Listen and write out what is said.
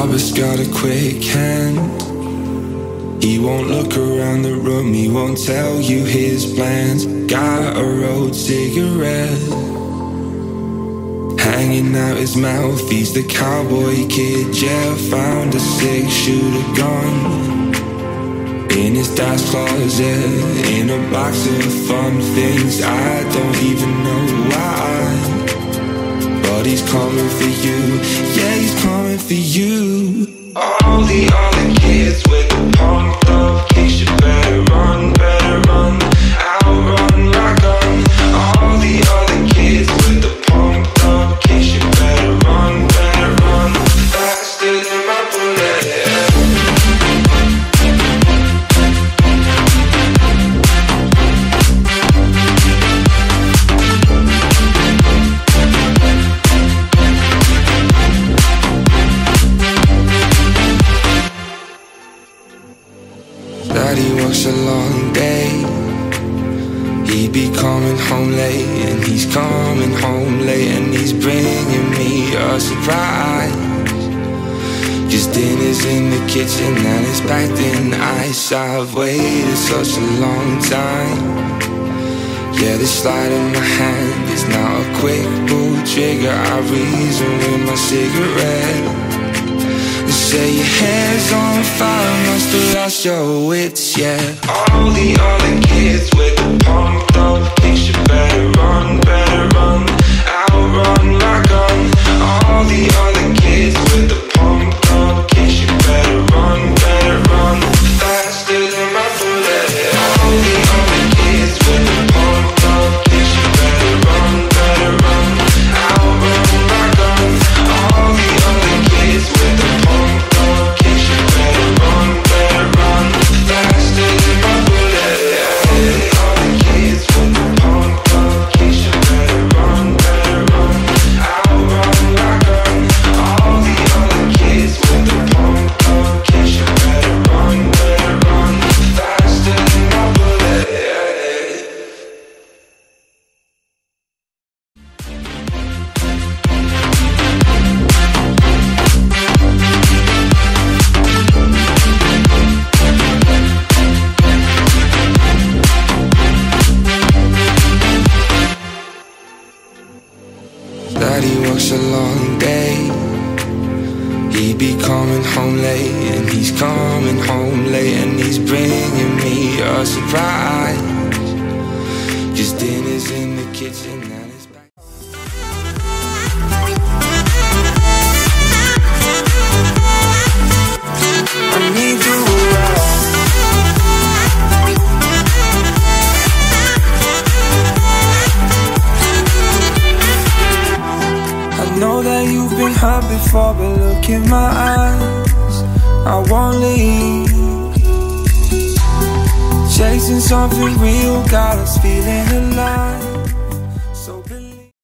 barber's got a quick hand. He won't look around the room, he won't tell you his plans. Got a rolled cigarette hanging out his mouth, he's the cowboy kid. Yeah, found a 6-shooter gun in his dad's closet, in a box of fun things. I don't even know why, but he's coming for you. Yeah, he's coming for you. All the other kids with the pumped up kicks, you better run, outrun my gun. All the other kids with the pumped up kicks, you better run, faster than my bullet. Daddy works a long day, he be coming home late, and he's coming home late, and he's bringing me a surprise. Cause dinner's in the kitchen and it's packed in ice. I've waited such a long time. Yeah, the sleight in my hand is not a quick pull trigger. I reason with my cigarette. Say your hair's on fire, must have lost your wits, yeah. All the other kids with the pumped up kicks, you better run, outrun my gun. All the other kids with the pumped up kicks, you better run, faster than my bullet. All the other kids with the pumped up kicks, you better run, outrun my gun. All the other kids with the pumped up kicks, you better run, faster than my bullet. All the other kids with the pumped up kicks, you better run, outrun my gun. All the other kids with the pumped up kicks, you better run, faster than my bullet. Daddy works a long day, he be coming home late, and he's coming home late, and he's bringing me a surprise. Cause dinner's in the kitchen and it's back. I need you around. I know that you've been hurt before, but look in my eyes, I won't leave. Chasing something real, got us feeling alive.